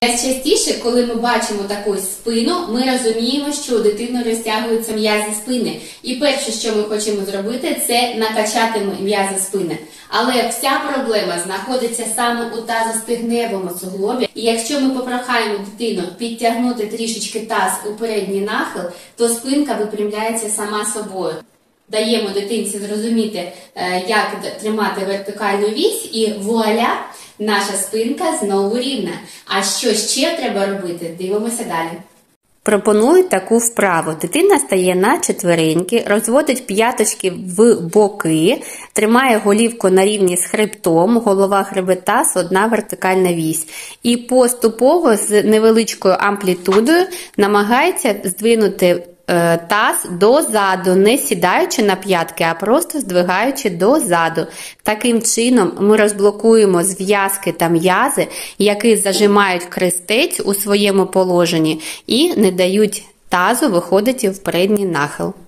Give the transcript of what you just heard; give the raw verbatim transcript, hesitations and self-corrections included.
Найчастіше, коли ми бачимо таку спину, ми розуміємо, що у дитини розтягуються м'язи спини. І перше, що ми хочемо зробити, це накачати м'язи спини. Але вся проблема знаходиться саме у тазостегневому суглобі. І якщо ми попрохаємо дитину підтягнути трішечки таз у передній нахил, то спинка випрямляється сама собою. Даємо дитинці зрозуміти, як тримати вертикальну вісь, і вуаля, наша спинка знову рівна. А що ще треба робити? Дивимося далі. Пропоную таку вправу. Дитина стає на четвереньки, розводить п'яточки в боки, тримає голівку на рівні з хребтом, голова, хребет, таз, одна вертикальна вісь. І поступово з невеличкою амплітудою намагається здвинути таз дозаду, не сідаючи на п'ятки, а просто здвигаючи дозаду. Таким чином ми розблокуємо зв'язки та м'язи, які зажимають хрестець у своєму положенні і не дають тазу виходити в передній нахил.